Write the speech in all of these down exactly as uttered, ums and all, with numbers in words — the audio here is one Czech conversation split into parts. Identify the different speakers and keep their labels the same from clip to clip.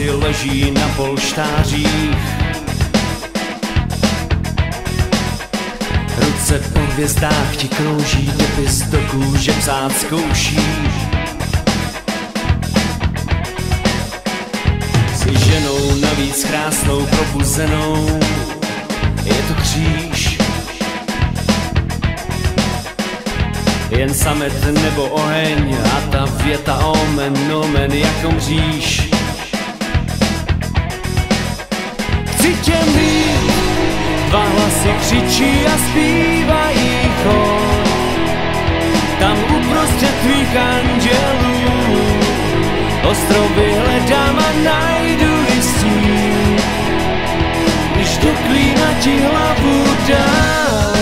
Speaker 1: si leží na polštářích. Ruce po hvězdách ti krouží, dopis do kůže psát zkoušíš. Jsi ženou navíc krásnou, probuzenou, je to kříž. Jen samet nebo oheň a ta věta omen, omen jako mříž. Chci tě mít, dva hlasy křičí a zpívají chor. Tam uprostřed tvých andělů ostrovy hledám a najdu-li stín, když do klína ti hlavu dám.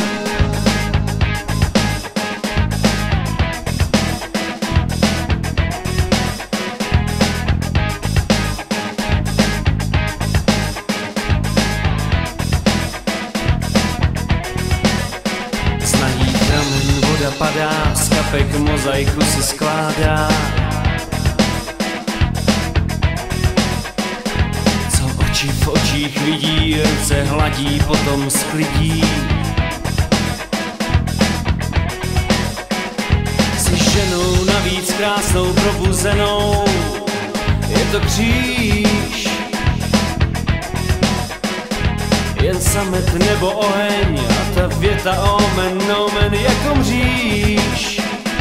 Speaker 1: Padá, z kapek mozaiku se skládá. Co oči v očích vidí, ruce hladí, potom sklidí. Jsi ženou navíc krásnou, probuzenou, je to kříž. Jen samet nebo oheň a ta věta omen, omen jako mříž.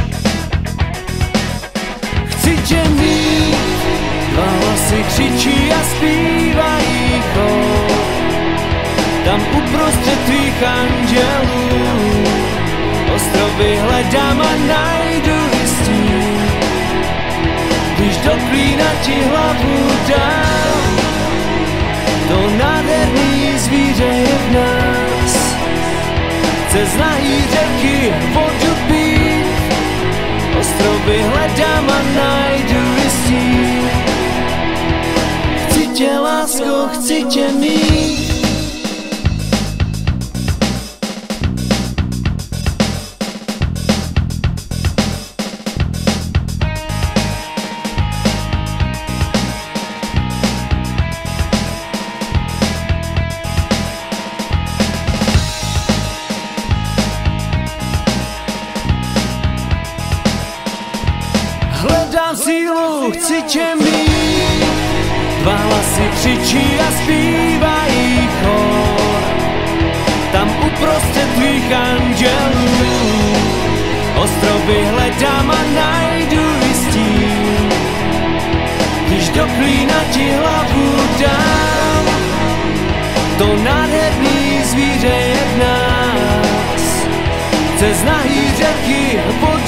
Speaker 1: Chci tě mít, dva hlasy křičí a zpívají chor. Tam uprostřed tvých andělů ostrovy hledám a najdu-li stín, když do klína ti hlavu dám. To nádherný zvíře je v nás, chce z nahý řeky vodu pít. Ostrovy hledám a najdu-li stín. Chci tě, lásko, chci tě mít. Hledám sílu, chci tě mít, dva hlasy křičí a zpívají chor. Tam uprostřed tvých andělů ostrovy hledám a najdu-li stín, když do klína ti hlavu dám. To nádherný zvíře je v nás, chce z nahý řeky vodu